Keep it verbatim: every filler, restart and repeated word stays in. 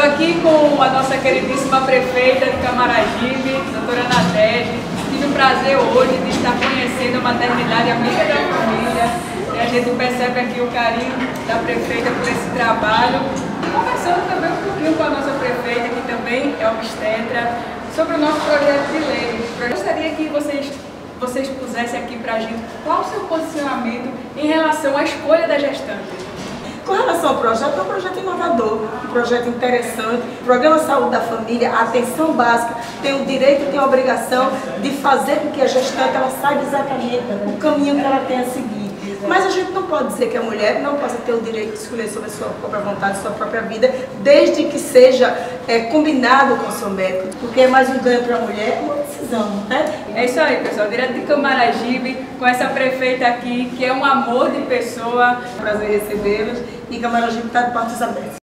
aqui com a nossa queridíssima prefeita de Camaragibe, doutora Nadege. Tive o prazer hoje de estar conhecendo a maternidade amiga da família. E a gente percebe aqui o carinho da prefeita por esse trabalho. Conversando também um pouquinho com a nossa prefeita, que também é obstetra, sobre o nosso projeto de lei. Eu gostaria que vocês, vocês pusessem aqui para a gente qual o seu posicionamento em relação à escolha da gestante. Com relação ao projeto, é um projeto inovador, um projeto interessante. O Programa Saúde da Família, a atenção básica, tem o direito e tem a obrigação de fazer com que a gestante ela saiba exatamente o caminho que ela tem a seguir. Mas a gente não pode dizer que a mulher não possa ter o direito de escolher sobre a sua própria vontade, sua própria vida, desde que seja é, combinado com o seu médico, porque é mais um ganho para a mulher, uma decisão, né? É isso aí, pessoal. Direto de Camaragibe, com essa prefeita aqui, que é um amor de pessoa. Prazer recebê-los e Camaragibe está de portas abertas.